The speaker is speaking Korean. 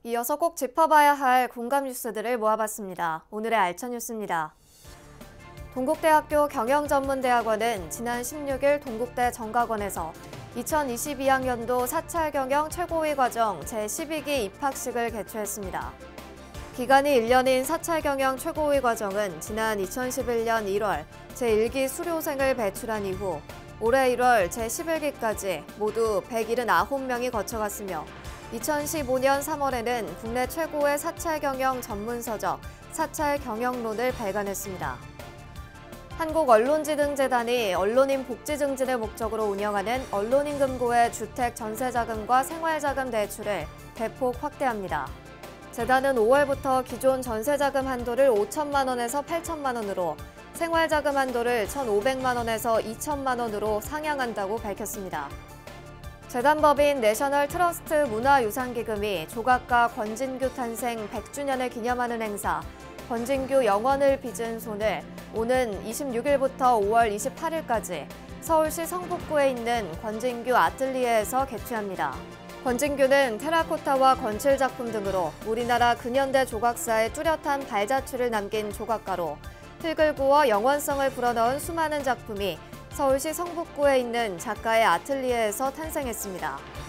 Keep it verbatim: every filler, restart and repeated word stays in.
이어서 꼭 짚어봐야 할 공감 뉴스들을 모아봤습니다. 오늘의 알찬 뉴스입니다. 동국대학교 경영전문대학원은 지난 십육 일 동국대 정각원에서 이천이십이 학년도 사찰경영 최고위 과정 제십이 기 입학식을 개최했습니다. 기간이 일 년인 사찰경영 최고위 과정은 지난 이천십일 년 일 월 제일 기 수료생을 배출한 이후 올해 일 월 제십일 기까지 모두 백칠십구 명이 거쳐갔으며 이천십오 년 삼 월에는 국내 최고의 사찰경영 전문서적 사찰경영론을 발간했습니다. 한국언론지능재단이 언론인 복지 증진을 목적으로 운영하는 언론인금고의 주택 전세자금과 생활자금 대출을 대폭 확대합니다. 재단은 오월부터 기존 전세자금 한도를 오천만 원에서 팔천만 원으로 생활자금 한도를 천오백만 원에서 이천만 원으로 상향한다고 밝혔습니다. 재단법인 내셔널 트러스트 문화유산기금이 조각가 권진규 탄생 백 주년을 기념하는 행사 권진규 영원을 빚은 손을 오는 이십육 일부터 오월 이십팔 일까지 서울시 성북구에 있는 권진규 아틀리에에서 개최합니다. 권진규는 테라코타와 건칠 작품 등으로 우리나라 근현대 조각사의 뚜렷한 발자취를 남긴 조각가로 흙을 구워 영원성을 불어넣은 수많은 작품이 서울시 성북구에 있는 작가의 아틀리에에서 탄생했습니다.